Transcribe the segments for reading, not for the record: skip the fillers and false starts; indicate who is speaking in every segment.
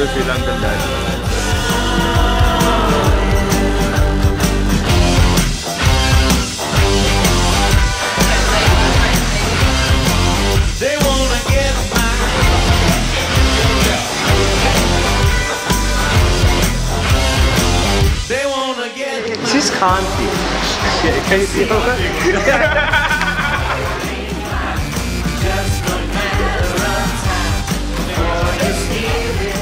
Speaker 1: the Sri Lankan dad.
Speaker 2: They wanna get They wanna get
Speaker 3: This is candy. Can you see that?
Speaker 2: just a matter of time before you steal it.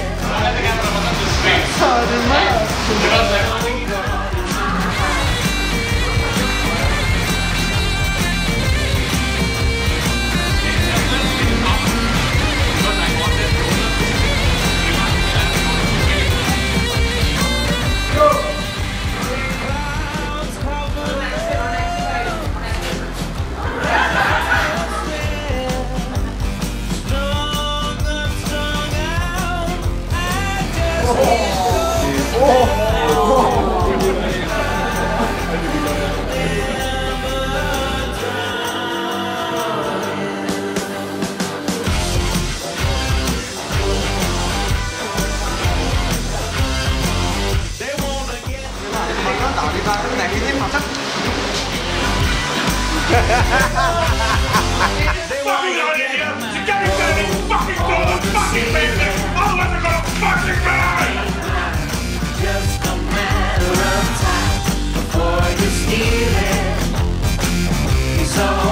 Speaker 2: Just a matter of time before you steal it. He's all